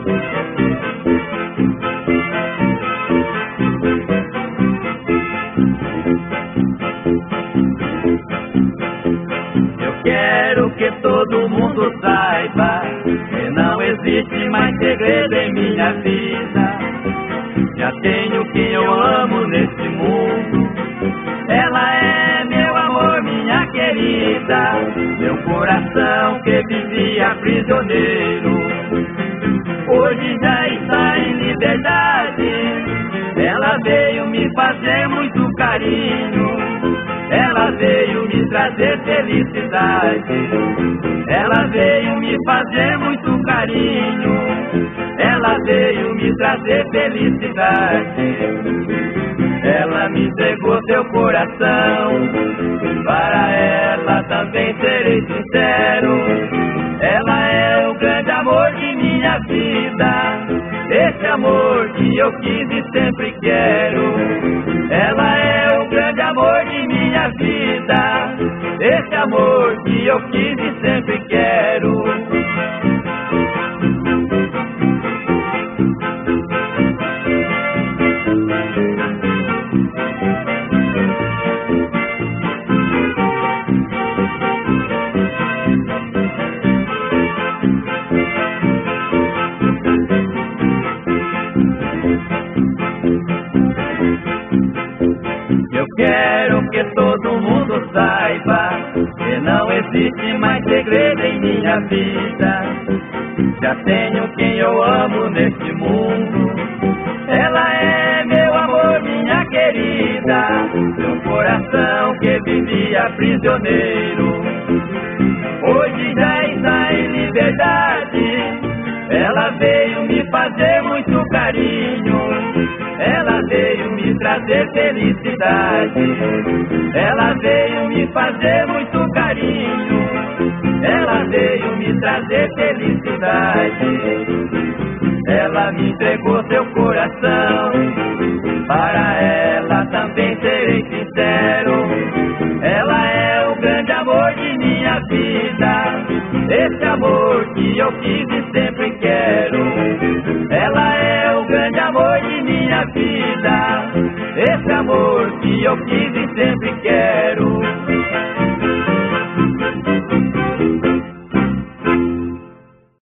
Eu quero que todo mundo saiba que não existe mais segredo em minha vida. Já tenho quem eu amo nesse mundo. Ela é meu amor, minha querida, meu coração que vivia prisioneiro. Hoje já está em liberdade. Ela veio me fazer muito carinho. Ela veio me trazer felicidade. Ela veio me fazer muito carinho. Ela veio me trazer felicidade. Ela me entregou seu coração. Para ela também serei sincero. Ela é o grande amor de minha vida. Esse amor que eu quis e sempre quero. Ela é o grande amor de minha vida. Esse amor que eu quis e sempre quero. Eu quero que todo mundo saiba que não existe mais segredo em minha vida. Já tenho quem eu amo neste mundo. Ela é meu amor, minha querida, meu coração que vivia prisioneiro. Hoje já está em liberdade. Ela veio me fazer muito carinho. Ela veio me trazer felicidade. Ela veio me fazer muito carinho. Ela veio me trazer felicidade. Ela me entregou seu coração. Para ela também serei sincero. Ela é o grande amor de minha vida. Esse amor que eu quis e sempre quero. Ela é o grande amor de minha vida. Esse amor que eu quis e sempre quero.